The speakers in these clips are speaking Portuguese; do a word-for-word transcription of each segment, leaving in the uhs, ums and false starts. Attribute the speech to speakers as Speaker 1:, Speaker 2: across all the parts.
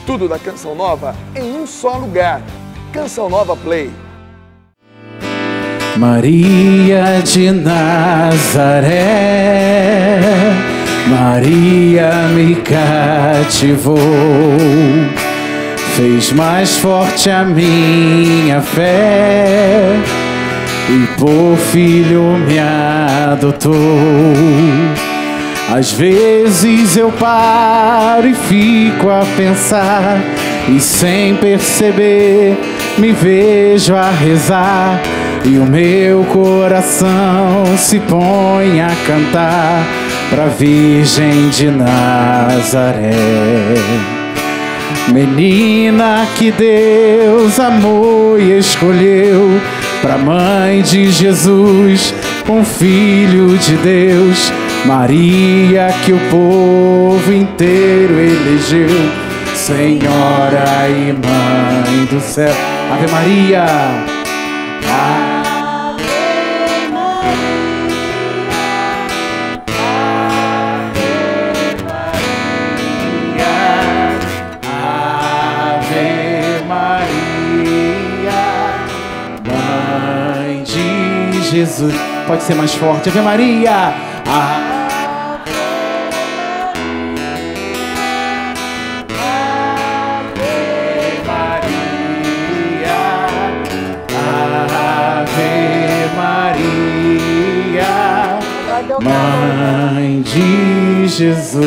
Speaker 1: Tudo da Canção Nova em um só lugar. Canção Nova Play.
Speaker 2: Maria de Nazaré, Maria me cativou, fez mais forte a minha fé e por filho me adotou. Às vezes eu paro e fico a pensar, e sem perceber me vejo a rezar, e o meu coração se põe a cantar pra Virgem de Nazaré. Menina que Deus amou e escolheu pra mãe de Jesus, um filho de Deus. Maria que o povo inteiro elegeu, Senhora e Mãe do céu. Ave Maria.
Speaker 3: Ave Maria,
Speaker 2: Ave Maria, Mãe de Jesus. Pode ser mais forte. Ave Maria. Ave Mãe de Jesus.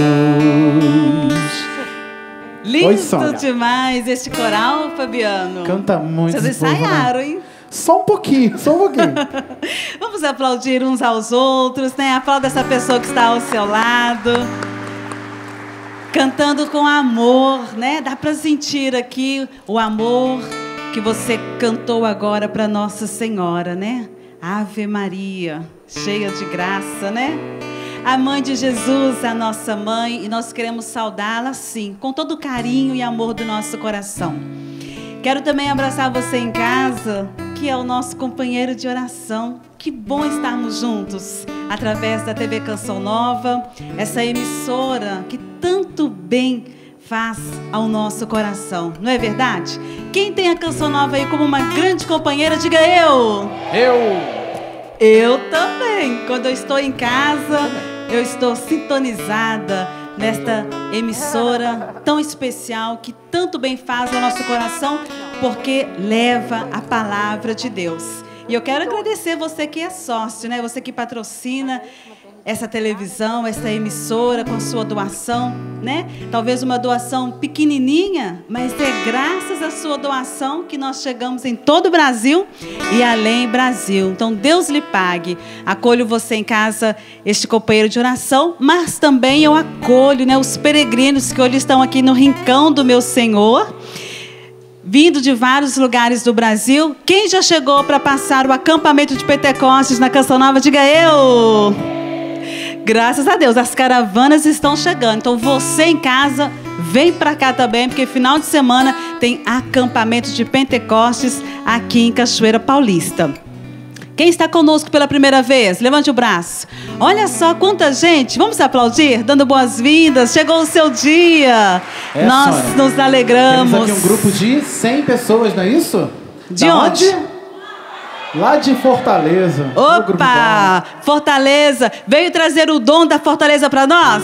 Speaker 3: Lindo
Speaker 2: Oi, Sônia.
Speaker 3: demais este coral, Fabiano.
Speaker 2: Canta muito.
Speaker 3: Vocês
Speaker 2: esse povo,
Speaker 3: ensaiaram,
Speaker 2: né?
Speaker 3: hein?
Speaker 2: Só um pouquinho, só um pouquinho.
Speaker 3: Vamos aplaudir uns aos outros, né? Aplauda essa pessoa que está ao seu lado. Cantando com amor, né? Dá para sentir aqui o amor que você cantou agora para Nossa Senhora, né? Ave Maria, cheia de graça, né? A Mãe de Jesus, a nossa mãe, e nós queremos saudá-la, sim, com todo o carinho e amor do nosso coração. Quero também abraçar você em casa, que é o nosso companheiro de oração. Que bom estarmos juntos, através da T V Canção Nova, essa emissora que tanto bem faz ao nosso coração, não é verdade? Quem tem a Canção Nova aí como uma grande companheira, diga eu!
Speaker 2: Eu!
Speaker 3: Eu também. Quando eu estou em casa, eu estou sintonizada nesta emissora tão especial que tanto bem faz ao nosso coração, porque leva a palavra de Deus. E eu quero agradecer você que é sócio, né? Você que patrocina essa televisão, essa emissora com a sua doação, né? Talvez uma doação pequenininha, mas é graças à sua doação que nós chegamos em todo o Brasil e além Brasil. Então Deus lhe pague. Acolho você em casa, este companheiro de oração, mas também eu acolho, né, os peregrinos que hoje estão aqui no rincão do meu Senhor, vindo de vários lugares do Brasil. Quem já chegou para passar o acampamento de Pentecostes na Canção Nova, diga eu! Graças a Deus, as caravanas estão chegando. Então você em casa, vem para cá também, porque final de semana tem acampamento de Pentecostes aqui em Cachoeira Paulista. Quem está conosco pela primeira vez? Levante o braço. Olha só quanta gente. Vamos aplaudir, dando boas-vindas. Chegou o seu dia.
Speaker 2: É,
Speaker 3: Nós
Speaker 2: Sônia,
Speaker 3: nos alegramos.
Speaker 2: Temos aqui um grupo de cem pessoas, não é isso?
Speaker 3: De
Speaker 2: Da
Speaker 3: onde?
Speaker 2: Lá de Fortaleza.
Speaker 3: Opa! Fortaleza. Veio trazer o dom da Fortaleza para nós?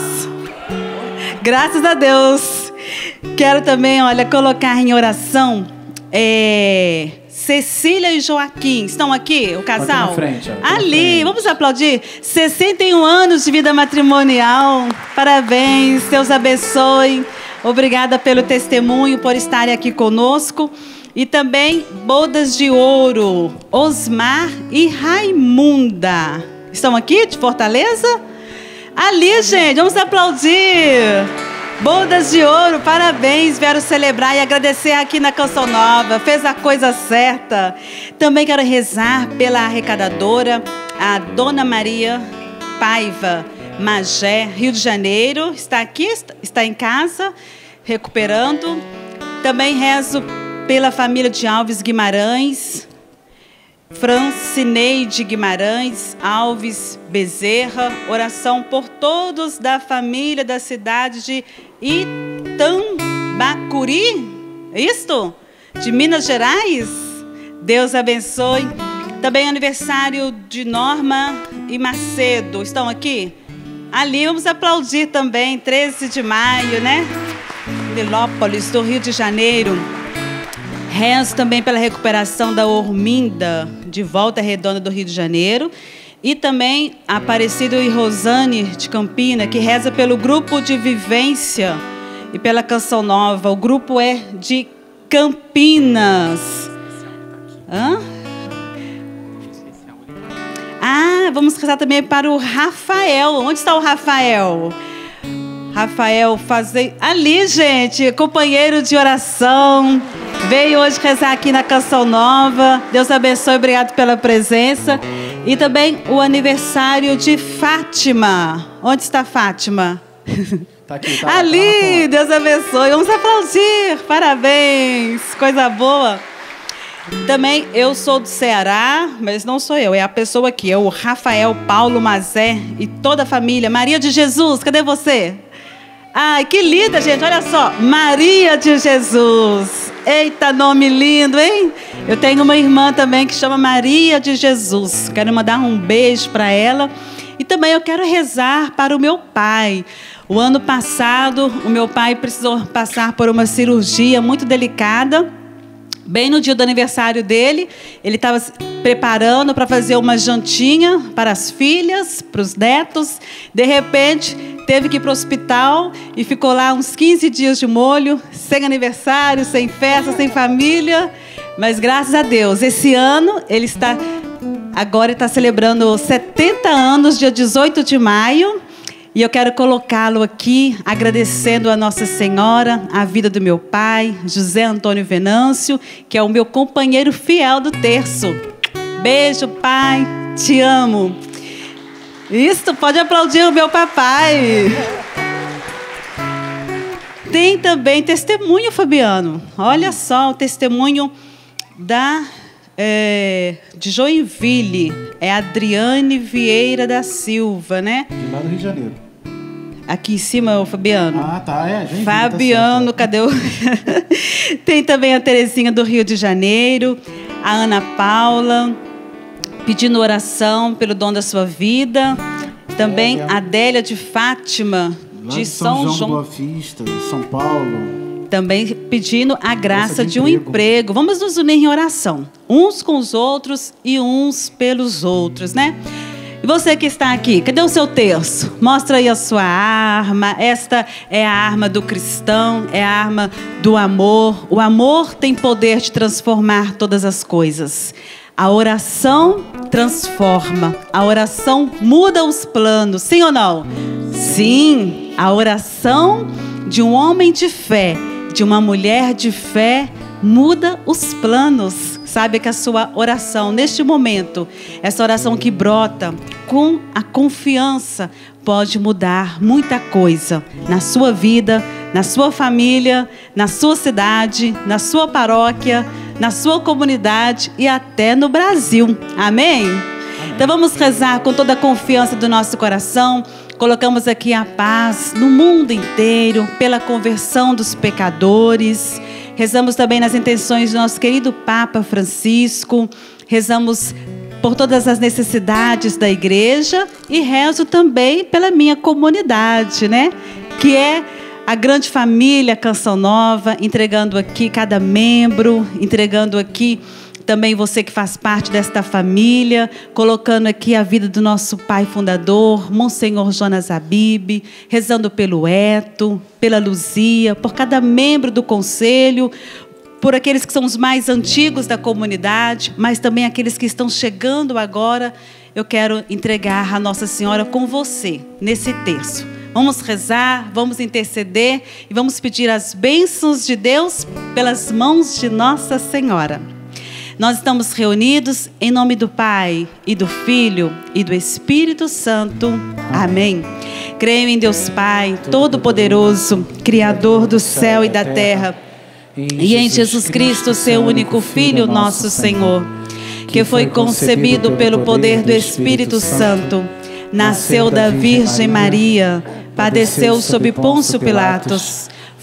Speaker 3: Graças a Deus. Quero também, olha, colocar em oração é, Cecília e Joaquim. Estão aqui, o casal?
Speaker 2: Aqui na frente, ó,
Speaker 3: ali,
Speaker 2: na frente.
Speaker 3: Vamos aplaudir. sessenta e um anos de vida matrimonial. Parabéns, Deus abençoe. Obrigada pelo testemunho, por estarem aqui conosco. E também bodas de ouro, Osmar e Raimunda. Estão aqui de Fortaleza? Ali, gente, vamos aplaudir. Bodas de ouro, parabéns, vieram celebrar e agradecer aqui na Canção Nova. Fez a coisa certa. Também quero rezar pela arrecadadora, a Dona Maria Paiva Magé, Rio de Janeiro. Está aqui, está em casa, recuperando. Também rezo pela família de Alves Guimarães, Francineide Guimarães, Alves Bezerra. Oração por todos da família da cidade de Itam, Bacuri, é isto? De Minas Gerais. Deus abençoe. Também aniversário de Norma e Macedo. Estão aqui? Ali, vamos aplaudir também, treze de maio, né? Nilópolis, do Rio de Janeiro. Rezo também pela recuperação da Orminda, de Volta Redonda do Rio de Janeiro. E também Aparecido e Rosane, de Campina, que reza pelo grupo de vivência e pela Canção Nova. O grupo é de Campinas. Hã? Ah, vamos rezar também para o Rafael. Onde está o Rafael? Rafael fazer ali, gente, companheiro de oração. Veio hoje rezar aqui na Canção Nova. Deus abençoe, obrigado pela presença. E também o aniversário de Fátima. Onde está Fátima?
Speaker 2: Tá aqui, tá,
Speaker 3: ali,
Speaker 2: tá,
Speaker 3: Deus abençoe. Vamos aplaudir. Parabéns, coisa boa. Também eu sou do Ceará, mas não sou eu, é a pessoa aqui, é o Rafael Paulo Mazé e toda a família. Maria de Jesus, cadê você? Ai, que linda, gente, olha só, Maria de Jesus. Eita, nome lindo, hein? Eu tenho uma irmã também que chama Maria de Jesus. Quero mandar um beijo para ela. E também eu quero rezar para o meu pai. O ano passado, o meu pai precisou passar por uma cirurgia muito delicada. Bem no dia do aniversário dele, ele estava se preparando para fazer uma jantinha para as filhas, para os netos. De repente, teve que ir para o hospital e ficou lá uns quinze dias de molho, sem aniversário, sem festa, sem família. Mas graças a Deus, esse ano ele está, agora ele está celebrando setenta anos, dia dezoito de maio. E eu quero colocá-lo aqui, agradecendo a Nossa Senhora, a vida do meu pai, José Antônio Venâncio, que é o meu companheiro fiel do terço. Beijo, pai, te amo. Isso, pode aplaudir o meu papai. Tem também testemunho, Fabiano. Olha só, o testemunho da... É, de Joinville. É Adriane Vieira da Silva, né?
Speaker 2: De lá do Rio de Janeiro.
Speaker 3: Aqui em cima, o Fabiano.
Speaker 2: Ah, tá, é. Gente,
Speaker 3: Fabiano,
Speaker 2: tá
Speaker 3: cadê o... Tem também a Terezinha do Rio de Janeiro, a Ana Paula, pedindo oração pelo dom da sua vida. Também
Speaker 2: é, é.
Speaker 3: a Adélia de Fátima,
Speaker 2: lá
Speaker 3: de São, São João.
Speaker 2: Boa Vista, São Paulo.
Speaker 3: Também pedindo a graça de,
Speaker 2: de
Speaker 3: um
Speaker 2: emprego.
Speaker 3: emprego. Vamos nos unir em oração, uns com os outros e uns pelos outros, né? E você que está aqui, cadê o seu terço? Mostra aí a sua arma. Esta é a arma do cristão, é a arma do amor. O amor tem poder de transformar todas as coisas. A oração transforma. A oração muda os planos. Sim ou não? Sim. A oração de um homem de fé, de uma mulher de fé, muda os planos. Sabe que a sua oração, neste momento, essa oração que brota com a confiança, pode mudar muita coisa na sua vida, na sua família, na sua cidade, na sua paróquia, na sua comunidade e até no Brasil. Amém? Então vamos rezar com toda a confiança do nosso coração. Colocamos aqui a paz no mundo inteiro, pela conversão dos pecadores. Rezamos também nas intenções do nosso querido Papa Francisco. Rezamos por todas as necessidades da igreja e rezo também pela minha comunidade, né? Que é a grande família Canção Nova, entregando aqui cada membro, entregando aqui também você que faz parte desta família, colocando aqui a vida do nosso pai fundador, Monsenhor Jonas Abib, rezando pelo Eto, pela Luzia, por cada membro do conselho, por aqueles que são os mais antigos da comunidade, mas também aqueles que estão chegando agora. Eu quero entregar a Nossa Senhora com você, nesse terço. Vamos rezar, vamos interceder e vamos pedir as bênçãos de Deus pelas mãos de Nossa Senhora. Nós estamos reunidos em nome do Pai, e do Filho, e do Espírito Santo. Amém. Creio em Deus Pai, Todo-Poderoso, Criador do céu e da terra, e em Jesus Cristo, seu único Filho, nosso Senhor, que foi concebido pelo poder do Espírito Santo, nasceu da Virgem Maria, padeceu sob Pôncio Pilatos,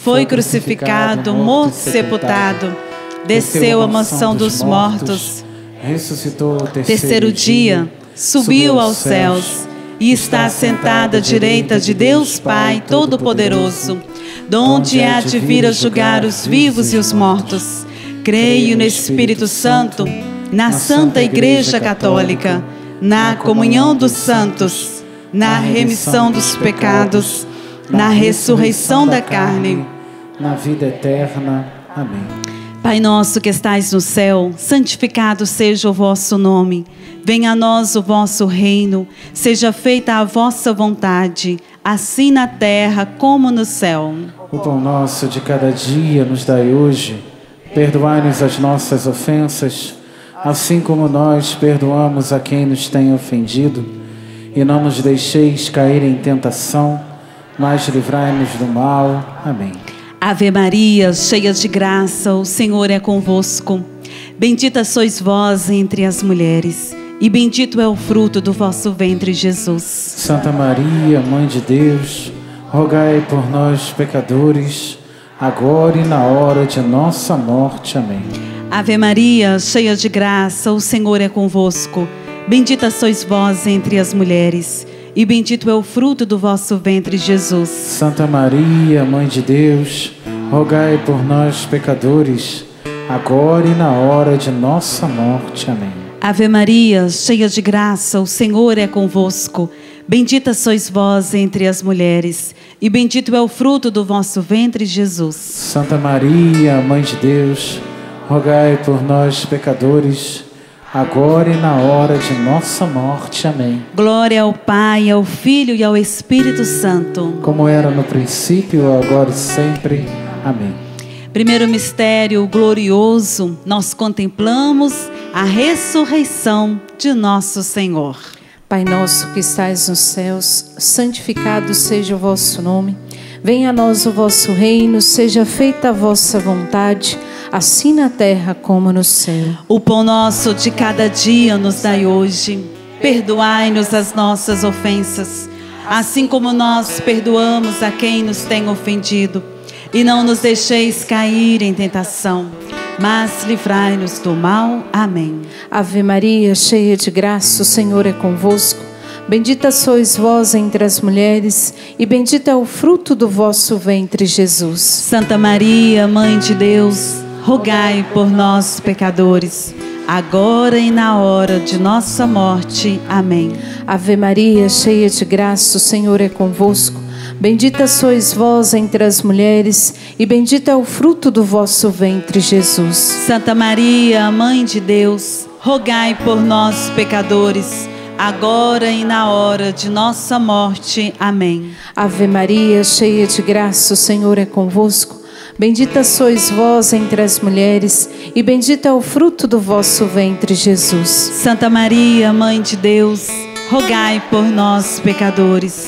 Speaker 3: foi crucificado, morto e sepultado, desceu à mansão dos mortos,
Speaker 2: ressuscitou ao
Speaker 3: terceiro dia, subiu aos céus e está assentado à direita de Deus Pai Todo-Poderoso, donde há de vir a julgar os vivos e os mortos. Creio no Espírito Santo, na Santa Igreja Católica, na comunhão dos santos, na remissão dos pecados, na ressurreição da carne,
Speaker 2: na vida eterna. Amém.
Speaker 3: Pai nosso que estais no céu, santificado seja o vosso nome. Venha a nós o vosso reino, seja feita a vossa vontade, assim na terra como no céu.
Speaker 2: O pão nosso de cada dia nos dai hoje. Perdoai-nos as nossas ofensas, assim como nós perdoamos a quem nos tem ofendido. E não nos deixeis cair em tentação, mas livrai-nos do mal. Amém.
Speaker 3: Ave Maria, cheia de graça, o Senhor é convosco. Bendita sois vós entre as mulheres, e bendito é o fruto do vosso ventre, Jesus.
Speaker 2: Santa Maria, Mãe de Deus, rogai por nós, pecadores, agora e na hora de nossa morte. Amém.
Speaker 3: Ave Maria, cheia de graça, o Senhor é convosco. Bendita sois vós entre as mulheres, e bendito é o fruto do vosso ventre, Jesus.
Speaker 2: Santa Maria, Mãe de Deus, rogai por nós, pecadores, agora e na hora de nossa morte. Amém.
Speaker 3: Ave Maria, cheia de graça, o Senhor é convosco. Bendita sois vós entre as mulheres, e bendito é o fruto do vosso ventre, Jesus.
Speaker 2: Santa Maria, Mãe de Deus, rogai por nós, pecadores, agora e na hora de nossa morte. Amém.
Speaker 3: Glória ao Pai, ao Filho e ao Espírito Santo.
Speaker 2: Como era no princípio, agora e sempre. Amém.
Speaker 3: Primeiro mistério glorioso, nós contemplamos a ressurreição de nosso Senhor.
Speaker 4: Pai nosso que estais nos céus, santificado seja o vosso nome. Venha a nós o vosso reino, seja feita a vossa vontade, assim na terra como no céu.
Speaker 3: O pão nosso de cada dia nos dai hoje. Perdoai-nos as nossas ofensas, assim como nós perdoamos a quem nos tem ofendido. E não nos deixeis cair em tentação, mas livrai-nos do mal. Amém.
Speaker 4: Ave Maria, cheia de graça, o Senhor é convosco. Bendita sois vós entre as mulheres, e bendito é o fruto do vosso ventre, Jesus.
Speaker 3: Santa Maria, Mãe de Deus, rogai por nós, pecadores, agora e na hora de nossa morte. Amém.
Speaker 4: Ave Maria, cheia de graça, o Senhor é convosco. Bendita sois vós entre as mulheres, e bendito é o fruto do vosso ventre, Jesus.
Speaker 3: Santa Maria, Mãe de Deus, rogai por nós, pecadores, agora e na hora de nossa morte. Amém.
Speaker 4: Ave Maria, cheia de graça, o Senhor é convosco. Bendita sois vós entre as mulheres, e bendito é o fruto do vosso ventre, Jesus.
Speaker 3: Santa Maria, Mãe de Deus, rogai por nós, pecadores,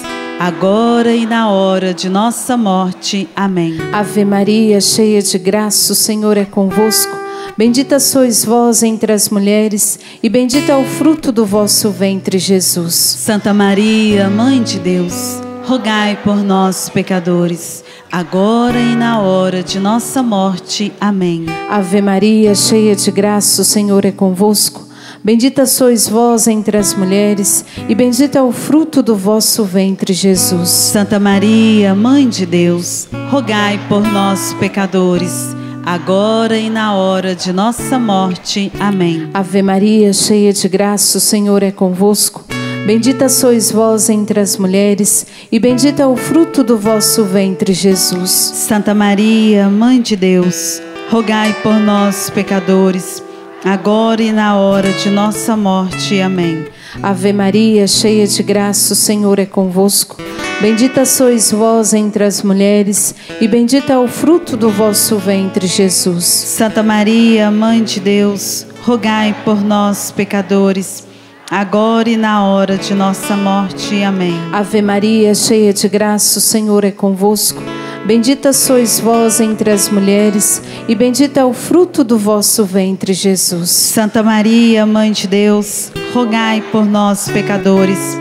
Speaker 3: agora e na hora de nossa morte. Amém.
Speaker 4: Ave Maria, cheia de graça, o Senhor é convosco. Bendita sois vós entre as mulheres, e bendito é o fruto do vosso ventre, Jesus.
Speaker 3: Santa Maria, Mãe de Deus, rogai por nós, pecadores, agora e na hora de nossa morte. Amém.
Speaker 4: Ave Maria, cheia de graça, o Senhor é convosco. Bendita sois vós entre as mulheres, e bendito é o fruto do vosso ventre, Jesus.
Speaker 3: Santa Maria, Mãe de Deus, rogai por nós, pecadores, agora e na hora de nossa morte. Amém.
Speaker 4: Ave Maria, cheia de graça, o Senhor é convosco. Bendita sois vós entre as mulheres, e bendito é o fruto do vosso ventre, Jesus.
Speaker 3: Santa Maria, Mãe de Deus, rogai por nós, pecadores, agora e na hora de nossa morte. Amém.
Speaker 4: Ave Maria, cheia de graça, o Senhor é convosco. Bendita sois vós entre as mulheres, e bendito é o fruto do vosso ventre, Jesus.
Speaker 3: Santa Maria, Mãe de Deus, rogai por nós, pecadores, agora e na hora de nossa morte. Amém.
Speaker 4: Ave Maria, cheia de graça, o Senhor é convosco. Bendita sois vós entre as mulheres, e bendito é o fruto do vosso ventre, Jesus.
Speaker 3: Santa Maria, Mãe de Deus, rogai por nós, pecadores,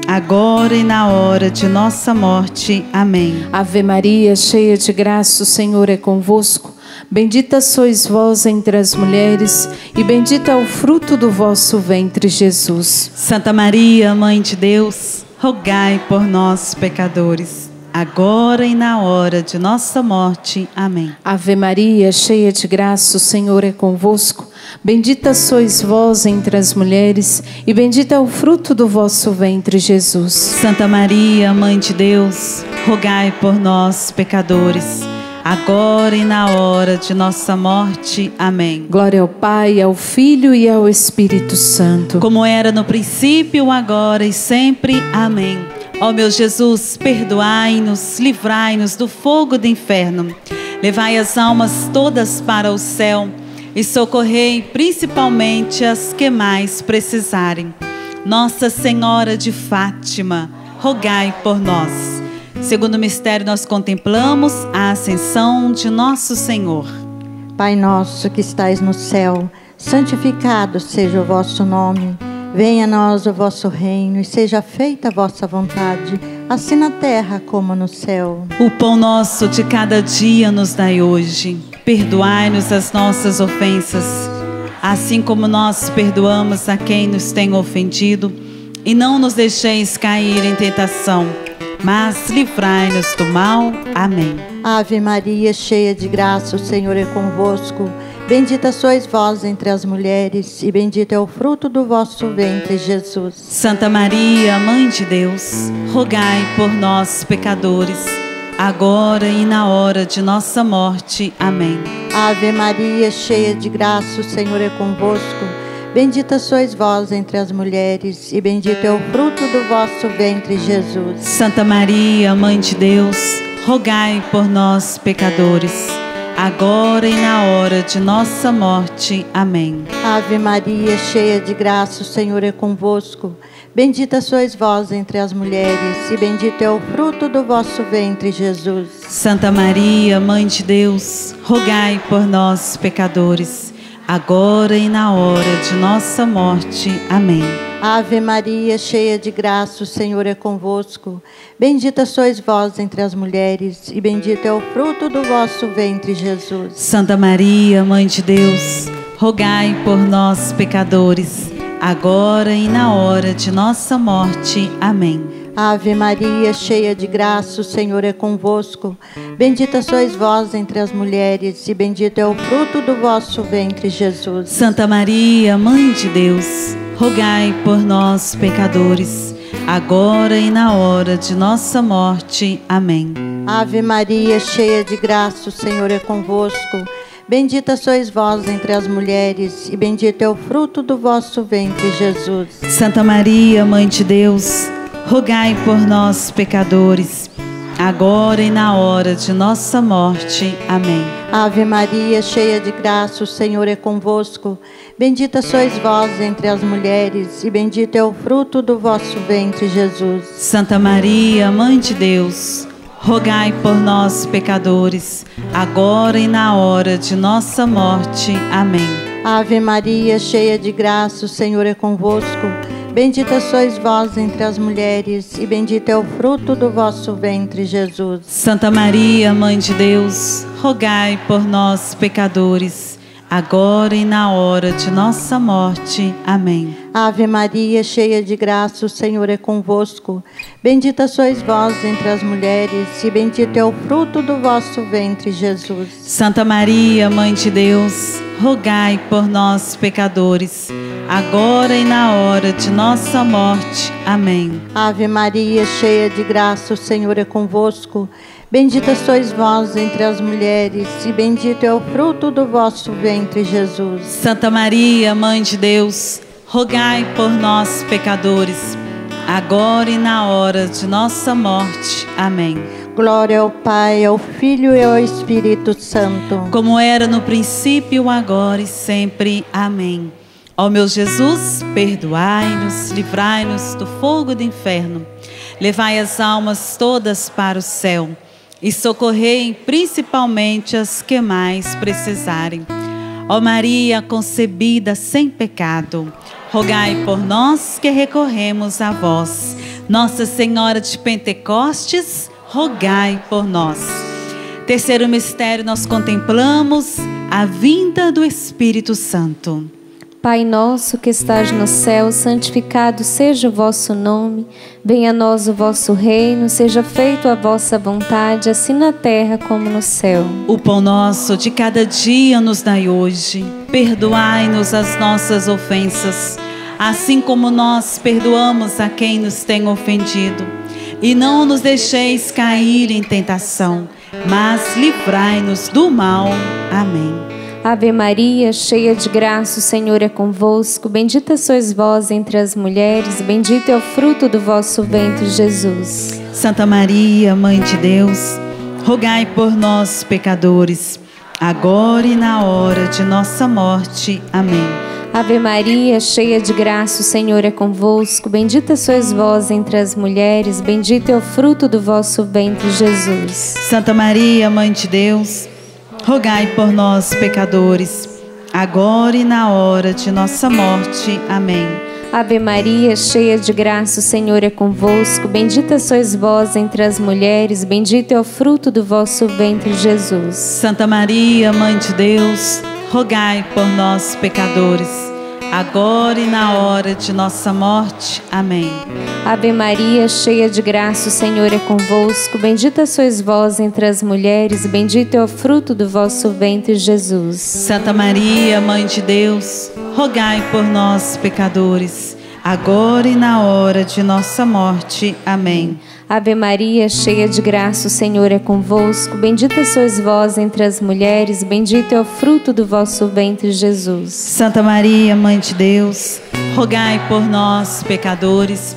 Speaker 3: agora e na hora de nossa morte. Amém.
Speaker 4: Ave Maria, cheia de graça, o Senhor é convosco. Bendita sois vós entre as mulheres, e bendito é o fruto do vosso ventre, Jesus.
Speaker 3: Santa Maria, Mãe de Deus, rogai por nós, pecadores, agora e na hora de nossa morte. Amém.
Speaker 4: Ave Maria, cheia de graça, o Senhor é convosco. Bendita sois vós entre as mulheres, e bendito é o fruto do vosso ventre, Jesus.
Speaker 3: Santa Maria, Mãe de Deus, rogai por nós, pecadores, agora e na hora de nossa morte. Amém.
Speaker 4: Glória ao Pai, ao Filho e ao Espírito Santo.
Speaker 3: Como era no princípio, agora e sempre. Amém. Ó meu Jesus, perdoai-nos, livrai-nos do fogo do inferno. Levai as almas todas para o céu e socorrei principalmente as que mais precisarem. Nossa Senhora de Fátima, rogai por nós. Segundo o mistério, nós contemplamos a ascensão de nosso Senhor.
Speaker 5: Pai nosso que estais no céu, santificado seja o vosso nome. Venha a nós o vosso reino e seja feita a vossa vontade, assim na terra como no céu.
Speaker 3: O pão nosso de cada dia nos dai hoje. Perdoai-nos as nossas ofensas, assim como nós perdoamos a quem nos tem ofendido. E não nos deixeis cair em tentação, mas livrai-nos do mal. Amém.
Speaker 5: Ave Maria, cheia de graça, o Senhor é convosco. Bendita sois vós entre as mulheres, e bendito é o fruto do vosso ventre, Jesus.
Speaker 3: Santa Maria, Mãe de Deus, rogai por nós, pecadores, agora e na hora de nossa morte. Amém.
Speaker 5: Ave Maria, cheia de graça, o Senhor é convosco. Bendita sois vós entre as mulheres, e bendito é o fruto do vosso ventre, Jesus.
Speaker 3: Santa Maria, Mãe de Deus, rogai por nós, pecadores, agora e na hora de nossa morte. Amém.
Speaker 5: Ave Maria, cheia de graça, o Senhor é convosco. Bendita sois vós entre as mulheres, e bendito é o fruto do vosso ventre, Jesus.
Speaker 3: Santa Maria, Mãe de Deus, rogai por nós, pecadores, agora e na hora de nossa morte. Amém.
Speaker 5: Ave Maria, cheia de graça, o Senhor é convosco. Bendita sois vós entre as mulheres, e bendito é o fruto do vosso ventre, Jesus.
Speaker 3: Santa Maria, Mãe de Deus, rogai por nós, pecadores, agora e na hora de nossa morte. Amém.
Speaker 5: Ave Maria, cheia de graça, o Senhor é convosco. Bendita sois vós entre as mulheres, e bendito é o fruto do vosso ventre, Jesus.
Speaker 3: Santa Maria, Mãe de Deus, rogai por nós, pecadores, agora e na hora de nossa morte. Amém.
Speaker 5: Ave Maria, cheia de graça, o Senhor é convosco. Bendita sois vós entre as mulheres, e bendito é o fruto do vosso ventre, Jesus.
Speaker 3: Santa Maria, Mãe de Deus, rogai por nós, pecadores, agora e na hora de nossa morte. Amém.
Speaker 5: Ave Maria, cheia de graça, o Senhor é convosco. Bendita sois vós entre as mulheres, e bendito é o fruto do vosso ventre, Jesus.
Speaker 3: Santa Maria, Mãe de Deus, rogai por nós, pecadores, agora e na hora de nossa morte. Amém.
Speaker 5: Ave Maria, cheia de graça, o Senhor é convosco. Bendita sois vós entre as mulheres, e bendito é o fruto do vosso ventre, Jesus.
Speaker 3: Santa Maria, Mãe de Deus, rogai por nós, pecadores, agora e na hora de nossa morte. Amém.
Speaker 5: Ave Maria, cheia de graça, o Senhor é convosco. Bendita sois vós entre as mulheres, e bendito é o fruto do vosso ventre, Jesus.
Speaker 3: Santa Maria, Mãe de Deus, rogai por nós, pecadores, agora e na hora de nossa morte. Amém.
Speaker 5: Ave Maria, cheia de graça, o Senhor é convosco. Bendita sois vós entre as mulheres, e bendito é o fruto do vosso ventre, Jesus.
Speaker 3: Santa Maria, Mãe de Deus, rogai por nós, pecadores, agora e na hora de nossa morte. Amém.
Speaker 5: Glória ao Pai, ao Filho e ao Espírito Santo.
Speaker 3: Como era no princípio, agora e sempre. Amém. Ó meu Jesus, perdoai-nos, livrai-nos do fogo do inferno. Levai as almas todas para o céu e socorrei principalmente as que mais precisarem. Ó Maria concebida sem pecado, rogai por nós que recorremos a vós. Nossa Senhora de Pentecostes, rogai por nós. Terceiro mistério, nós contemplamos a vinda do Espírito Santo.
Speaker 4: Pai nosso que estás no céu, santificado seja o vosso nome. Venha a nós o vosso reino, seja feita a vossa vontade, assim na terra como no céu.
Speaker 3: O pão nosso de cada dia nos dai hoje. Perdoai-nos as nossas ofensas, assim como nós perdoamos a quem nos tem ofendido. E não nos deixeis cair em tentação, mas livrai-nos do mal. Amém.
Speaker 4: Ave Maria, cheia de graça, o Senhor é convosco. Bendita sois vós entre as mulheres, bendito é o fruto do vosso ventre, Jesus.
Speaker 3: Santa Maria, Mãe de Deus, rogai por nós, pecadores, agora e na hora de nossa morte. Amém.
Speaker 4: Ave Maria, cheia de graça, o Senhor é convosco. Bendita sois vós entre as mulheres, bendito é o fruto do vosso ventre, Jesus.
Speaker 3: Santa Maria, Mãe de Deus, rogai por nós, pecadores, agora e na hora de nossa morte. Amém.
Speaker 4: Ave Maria, cheia de graça, o Senhor é convosco. Bendita sois vós entre as mulheres, bendito é o fruto do vosso ventre, Jesus.
Speaker 3: Santa Maria, Mãe de Deus, rogai por nós, pecadores, agora e na hora de nossa morte. Amém.
Speaker 4: Ave Maria, cheia de graça, o Senhor é convosco. Bendita sois vós entre as mulheres, bendito é o fruto do vosso ventre, Jesus.
Speaker 3: Santa Maria, Mãe de Deus, rogai por nós, pecadores, agora e na hora de nossa morte. Amém.
Speaker 4: Ave Maria, cheia de graça, o Senhor é convosco. Bendita sois vós entre as mulheres, bendito é o fruto do vosso ventre, Jesus.
Speaker 3: Santa Maria, Mãe de Deus, rogai por nós, pecadores,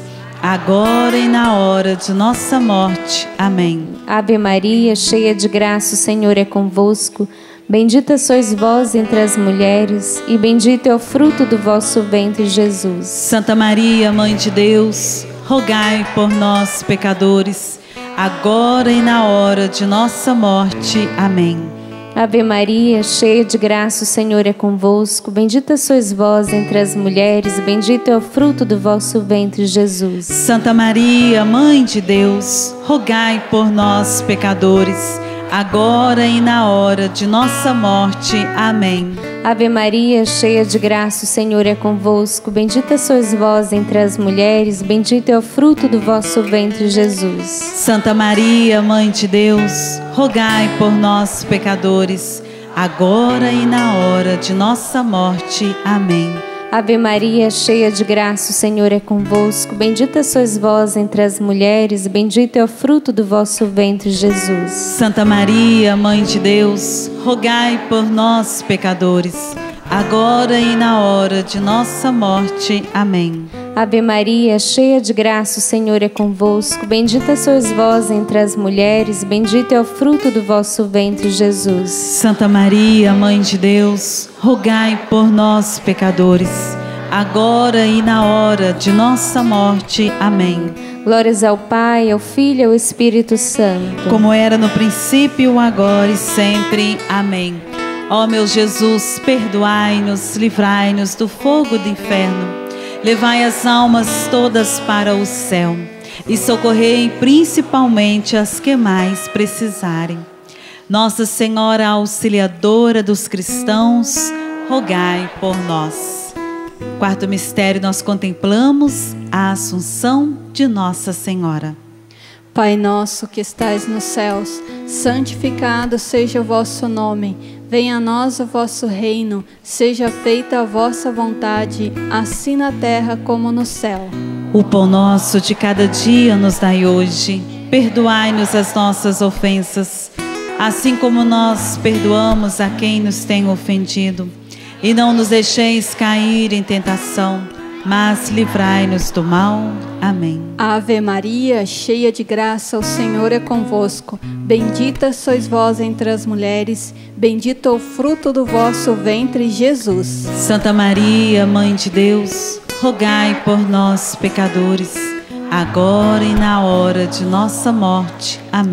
Speaker 3: agora e na hora de nossa morte. Amém.
Speaker 4: Ave Maria, cheia de graça, o Senhor é convosco. Bendita sois vós entre as mulheres, e bendito é o fruto do vosso ventre, Jesus.
Speaker 3: Santa Maria, Mãe de Deus, rogai por nós, pecadores, agora e na hora de nossa morte. Amém.
Speaker 4: Ave Maria, cheia de graça, o Senhor é convosco. Bendita sois vós entre as mulheres, bendito é o fruto do vosso ventre, Jesus.
Speaker 3: Santa Maria, Mãe de Deus, rogai por nós, pecadores, agora e na hora de nossa morte. Amém.
Speaker 4: Ave Maria, cheia de graça, o Senhor é convosco. Bendita sois vós entre as mulheres, bendito é o fruto do vosso ventre, Jesus.
Speaker 3: Santa Maria, Mãe de Deus, rogai por nós, pecadores, agora e na hora de nossa morte. Amém.
Speaker 4: Ave Maria, cheia de graça, o Senhor é convosco. Bendita sois vós entre as mulheres, bendito é o fruto do vosso ventre, Jesus.
Speaker 3: Santa Maria, Mãe de Deus, rogai por nós, pecadores, agora e na hora de nossa morte. Amém.
Speaker 4: Ave Maria, cheia de graça, o Senhor é convosco. Bendita sois vós entre as mulheres, bendito é o fruto do vosso ventre, Jesus.
Speaker 3: Santa Maria, Mãe de Deus, rogai por nós, pecadores, agora e na hora de nossa morte. Amém.
Speaker 4: Glórias ao Pai, ao Filho e ao Espírito Santo,
Speaker 3: como era no princípio, agora e sempre. Amém. Ó meu Jesus, perdoai-nos, livrai-nos do fogo do inferno. Levai as almas todas para o céu e socorrei principalmente as que mais precisarem. Nossa Senhora Auxiliadora dos cristãos, rogai por nós. Quarto mistério, nós contemplamos a Assunção de Nossa Senhora.
Speaker 6: Pai nosso que estais nos céus, santificado seja o vosso nome. Venha a nós o vosso reino, seja feita a vossa vontade, assim na terra como no céu.
Speaker 3: O pão nosso de cada dia nos dai hoje. Perdoai-nos as nossas ofensas, assim como nós perdoamos a quem nos tem ofendido. E não nos deixeis cair em tentação, mas livrai-nos do mal. Amém.
Speaker 6: Ave Maria, cheia de graça, o Senhor é convosco. Bendita sois vós entre as mulheres, bendito é o fruto do vosso ventre, Jesus.
Speaker 3: Santa Maria, Mãe de Deus, rogai por nós, pecadores, agora e na hora de nossa morte. Amém.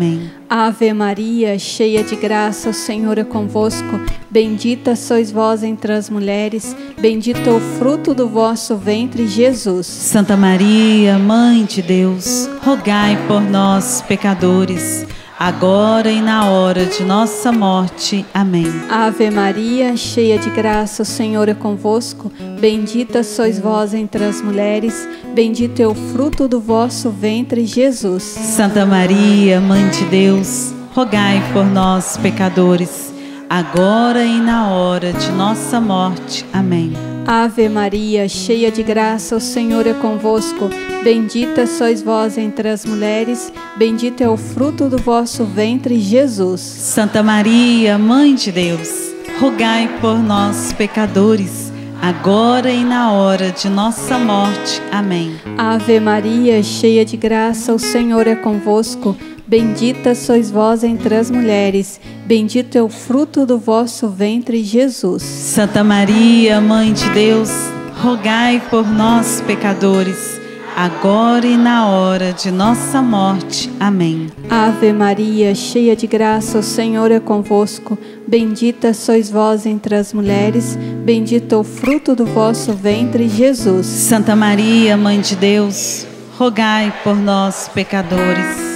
Speaker 6: Ave Maria, cheia de graça, o Senhor é convosco. Bendita sois vós entre as mulheres, bendito é o fruto do vosso ventre, Jesus.
Speaker 3: Santa Maria, Mãe de Deus, rogai por nós, pecadores, agora e na hora de nossa morte. Amém.
Speaker 6: Ave Maria, cheia de graça, o Senhor é convosco. Bendita sois vós entre as mulheres, bendito é o fruto do vosso ventre, Jesus.
Speaker 3: Santa Maria, Mãe de Deus, rogai por nós, pecadores, agora e na hora de nossa morte. Amém.
Speaker 6: Ave Maria, cheia de graça, o Senhor é convosco. Bendita sois vós entre as mulheres, bendito é o fruto do vosso ventre, Jesus.
Speaker 3: Santa Maria, Mãe de Deus, rogai por nós, pecadores, agora e na hora de nossa morte. Amém.
Speaker 6: Ave Maria, cheia de graça, o Senhor é convosco. Bendita sois vós entre as mulheres, bendito é o fruto do vosso ventre, Jesus.
Speaker 3: Santa Maria, Mãe de Deus, rogai por nós, pecadores, agora e na hora de nossa morte. Amém.
Speaker 6: Ave Maria, cheia de graça, o Senhor é convosco. Bendita sois vós entre as mulheres, bendito é o fruto do vosso ventre, Jesus.
Speaker 3: Santa Maria, Mãe de Deus, rogai por nós, pecadores.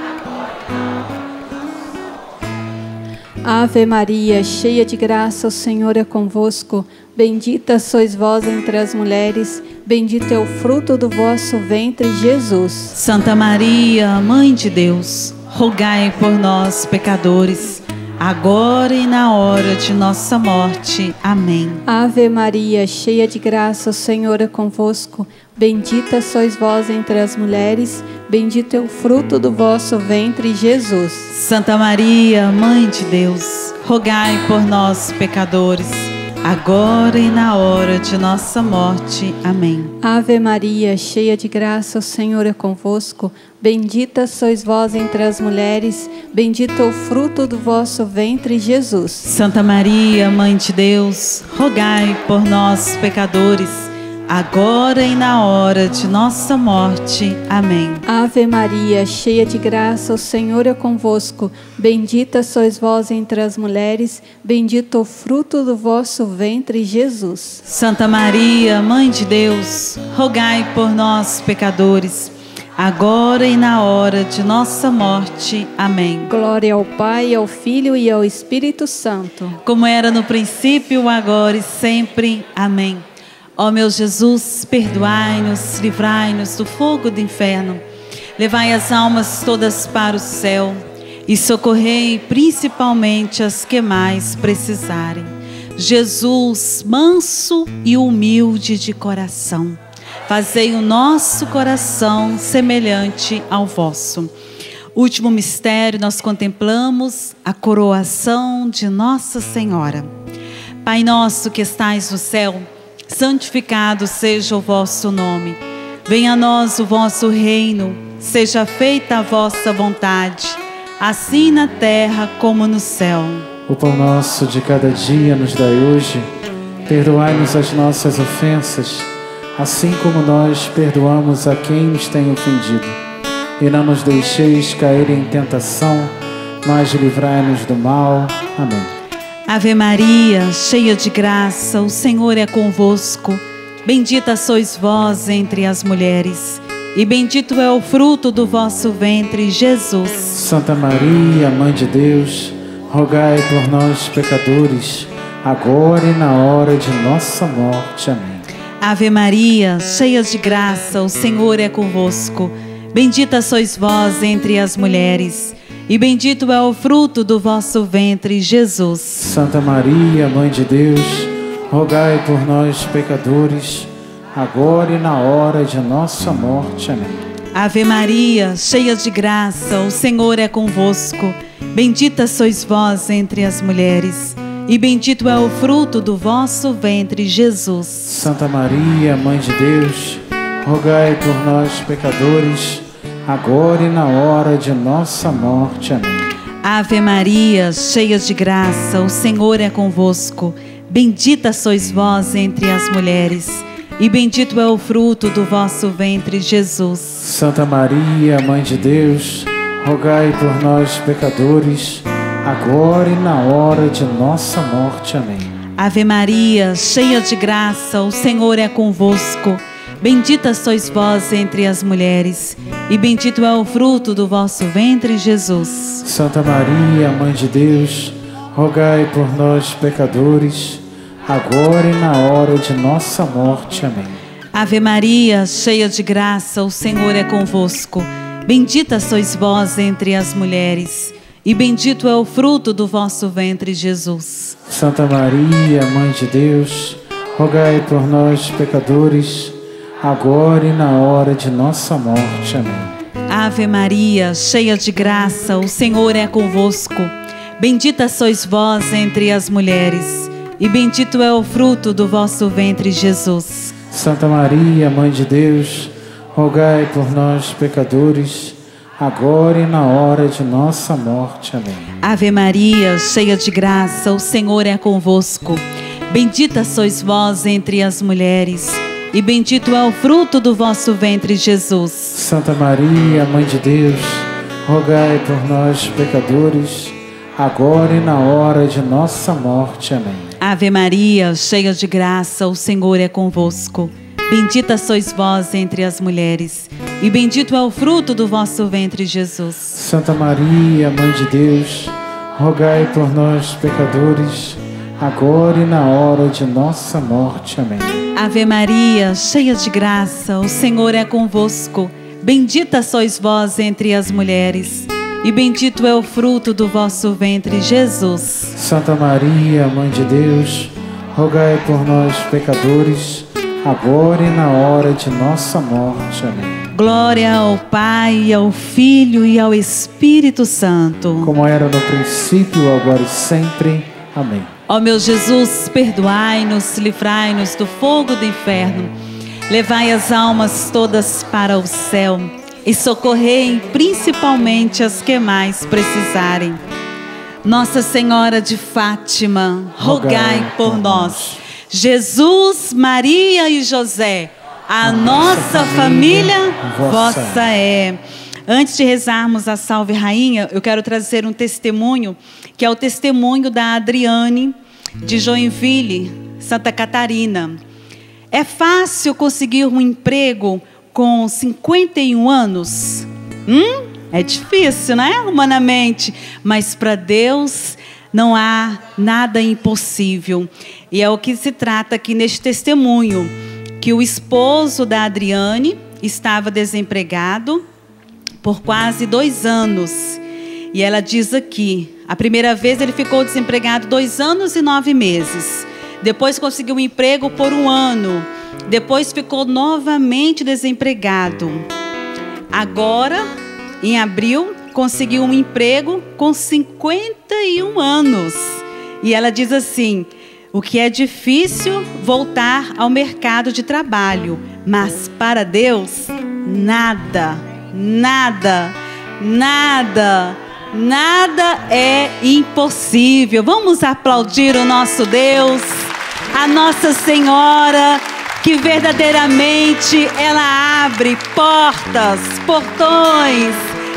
Speaker 6: Ave Maria, cheia de graça, o Senhor é convosco. Bendita sois vós entre as mulheres, bendito é o fruto do vosso ventre, Jesus.
Speaker 3: Santa Maria, Mãe de Deus, rogai por nós, pecadores, agora e na hora de nossa morte. Amém.
Speaker 6: Ave Maria, cheia de graça, o Senhor é convosco. Bendita sois vós entre as mulheres, bendito é o fruto do vosso ventre, Jesus.
Speaker 3: Santa Maria, Mãe de Deus, rogai por nós, pecadores, agora e na hora de nossa morte. Amém.
Speaker 6: Ave Maria, cheia de graça, o Senhor é convosco. Bendita sois vós entre as mulheres, bendito é o fruto do vosso ventre, Jesus.
Speaker 3: Santa Maria, Mãe de Deus, rogai por nós, pecadores, agora e na hora de nossa morte. Amém.
Speaker 6: Ave Maria, cheia de graça, o Senhor é convosco. Bendita sois vós entre as mulheres, bendito o fruto do vosso ventre, Jesus.
Speaker 3: Santa Maria, Mãe de Deus, rogai por nós, pecadores, agora e na hora de nossa morte. Amém.
Speaker 6: Glória ao Pai, ao Filho e ao Espírito Santo,
Speaker 3: como era no princípio, agora e sempre. Amém. Ó meu Jesus, perdoai-nos, livrai-nos do fogo do inferno, levai as almas todas para o céu e socorrei principalmente as que mais precisarem. Jesus, manso e humilde de coração, fazei o nosso coração semelhante ao vosso. Último mistério, nós contemplamos a coroação de Nossa Senhora. Pai nosso que estais no céu, santificado seja o vosso nome. Venha a nós o vosso reino, seja feita a vossa vontade, assim na terra como no céu.
Speaker 2: O pão nosso de cada dia nos dai hoje. Perdoai-nos as nossas ofensas, assim como nós perdoamos a quem nos tem ofendido. E não nos deixeis cair em tentação, mas livrai-nos do mal. Amém.
Speaker 3: Ave Maria, cheia de graça, o Senhor é convosco. Bendita sois vós entre as mulheres, e bendito é o fruto do vosso ventre, Jesus.
Speaker 2: Santa Maria, Mãe de Deus, rogai por nós, pecadores, agora e na hora de nossa morte. Amém.
Speaker 3: Ave Maria, cheia de graça, o Senhor é convosco. Bendita sois vós entre as mulheres, e bendito é o fruto do vosso ventre, Jesus.
Speaker 2: Santa Maria, Mãe de Deus, rogai por nós, pecadores, agora e na hora de nossa morte. Amém.
Speaker 3: Ave Maria, cheia de graça, o Senhor é convosco. Bendita sois vós entre as mulheres, e bendito é o fruto do vosso ventre, Jesus.
Speaker 2: Santa Maria, Mãe de Deus, rogai por nós, pecadores, agora e na hora de nossa morte. Amém.
Speaker 3: Ave Maria, cheia de graça, o Senhor é convosco. Bendita sois vós entre as mulheres, e bendito é o fruto do vosso ventre, Jesus.
Speaker 2: Santa Maria, Mãe de Deus, rogai por nós, pecadores, agora e na hora de nossa morte. Amém.
Speaker 3: Ave Maria, cheia de graça, o Senhor é convosco. Bendita sois vós entre as mulheres, e bendito é o fruto do vosso ventre, Jesus.
Speaker 2: Santa Maria, Mãe de Deus, rogai por nós, pecadores, agora e na hora de nossa morte. Amém.
Speaker 3: Ave Maria, cheia de graça, o Senhor é convosco. Bendita sois vós entre as mulheres, e bendito é o fruto do vosso ventre, Jesus.
Speaker 2: Santa Maria, Mãe de Deus, rogai por nós, pecadores, agora e na hora de nossa morte. Amém.
Speaker 3: Ave Maria, cheia de graça, o Senhor é convosco. Bendita sois vós entre as mulheres, e bendito é o fruto do vosso ventre, Jesus.
Speaker 2: Santa Maria, Mãe de Deus, rogai por nós, pecadores, agora e na hora de nossa morte. Amém.
Speaker 3: Ave Maria, cheia de graça, o Senhor é convosco. Bendita sois vós entre as mulheres, e bendito é o fruto do vosso ventre, Jesus.
Speaker 2: Santa Maria, Mãe de Deus, rogai por nós, pecadores, agora e na hora de nossa morte. Amém.
Speaker 3: Ave Maria, cheia de graça, o Senhor é convosco. Bendita sois vós entre as mulheres, e bendito é o fruto do vosso ventre, Jesus.
Speaker 2: Santa Maria, Mãe de Deus, rogai por nós, pecadores, agora e na hora de nossa morte. Amém.
Speaker 3: Ave Maria, cheia de graça, o Senhor é convosco. Bendita sois vós entre as mulheres, e bendito é o fruto do vosso ventre, Jesus.
Speaker 2: Santa Maria, Mãe de Deus, rogai por nós, pecadores, agora e na hora de nossa morte. Amém.
Speaker 3: Glória ao Pai, ao Filho e ao Espírito Santo.
Speaker 2: Como era no princípio, agora e sempre. Amém.
Speaker 3: Ó meu Jesus, perdoai-nos, livrai-nos do fogo do inferno. Levai as almas todas para o céu e socorrei principalmente as que mais precisarem. Nossa Senhora de Fátima, rogai por nós. Jesus, Maria e José, a nossa família vossa é. Antes de rezarmos a Salve Rainha, eu quero trazer um testemunho, que é o testemunho da Adriane, de Joinville, Santa Catarina. É fácil conseguir um emprego com cinquenta e um anos? Hum? É difícil, né? Humanamente. Mas para Deus não há nada impossível. E é o que se trata aqui neste testemunho, que o esposo da Adriane estava desempregado por quase dois anos. E ela diz aqui, a primeira vez ele ficou desempregado dois anos e nove meses. Depois conseguiu um emprego por um ano. Depois ficou novamente desempregado. Agora, em abril, conseguiu um emprego com cinquenta e um anos. E ela diz assim, o que é difícil voltar ao mercado de trabalho, mas para Deus, nada, nada, nada, nada é impossível. Vamos aplaudir o nosso Deus, a Nossa Senhora, que verdadeiramente ela abre portas, portões,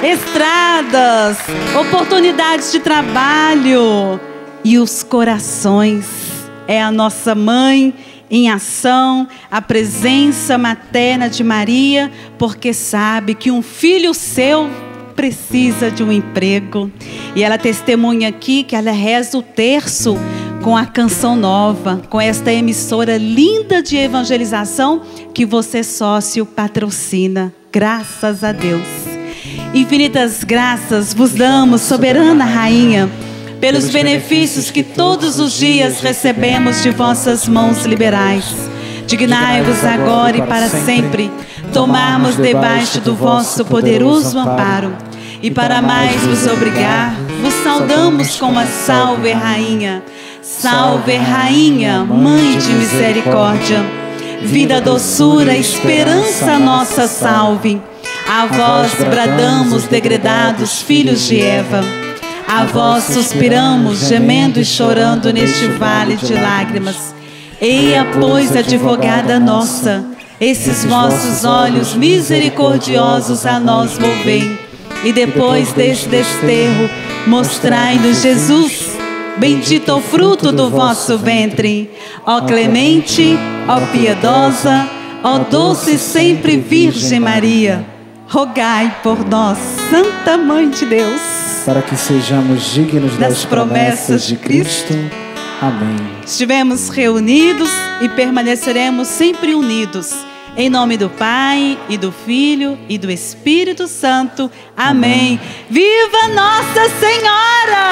Speaker 3: estradas, oportunidades de trabalho e os corações. É a nossa mãe em ação, a presença materna de Maria, porque sabe que um filho seu precisa de um emprego. E ela testemunha aqui que ela reza o terço com a Canção Nova, com esta emissora linda de evangelização que você, sócio, patrocina. Graças a Deus. Infinitas graças vos damos, soberana Rainha, pelos benefícios que todos os dias recebemos de vossas mãos liberais. Dignai-vos agora e para sempre tomarmos debaixo do vosso poderoso amparo. E para mais vos obrigar, vos saudamos com a Salve Rainha. Salve Rainha, Mãe de Misericórdia, vida, doçura, esperança nossa salve. A vós bradamos, degredados filhos de Eva. A vós suspiramos, gemendo e chorando neste vale de lágrimas. Eia, pois, advogada nossa, esses vossos olhos misericordiosos a nós volvei. E depois desse desterro, mostrai-nos Jesus. Bendito o fruto do vosso ventre. Ó clemente, ó piedosa, ó doce sempre Virgem Maria, rogai por nós, Santa Mãe de Deus,
Speaker 2: para que sejamos dignos das,
Speaker 3: das
Speaker 2: promessas de Cristo. Amém.
Speaker 3: Estivemos reunidos e permaneceremos sempre unidos. Em nome do Pai, e do Filho, e do Espírito Santo. Amém. Amém. Viva Nossa Senhora!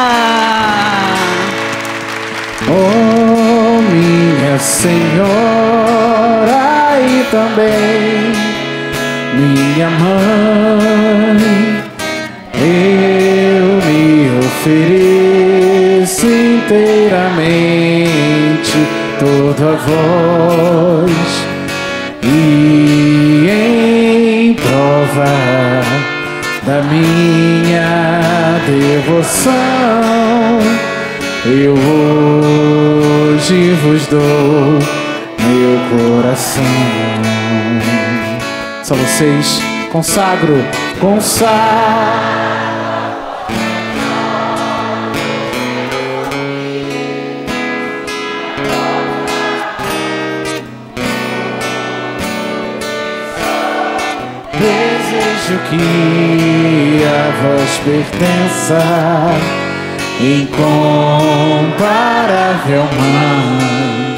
Speaker 2: Oh, minha Senhora, e também minha Mãe, eu me ofereço inteiramente, toda a vós. E em prova da minha devoção, eu hoje vos dou meu coração. Só vocês, consagro, consagro. Desejo que a vós pertença, incomparável Mãe,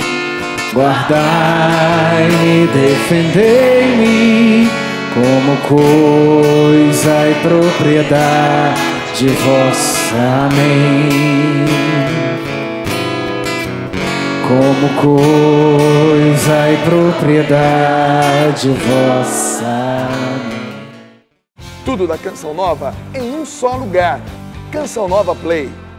Speaker 2: guardai-me, defendei-me, como coisa e propriedade vossa. Amém. Como coisa e propriedade vossa.
Speaker 1: Tudo da Canção Nova em um só lugar. Canção Nova Play.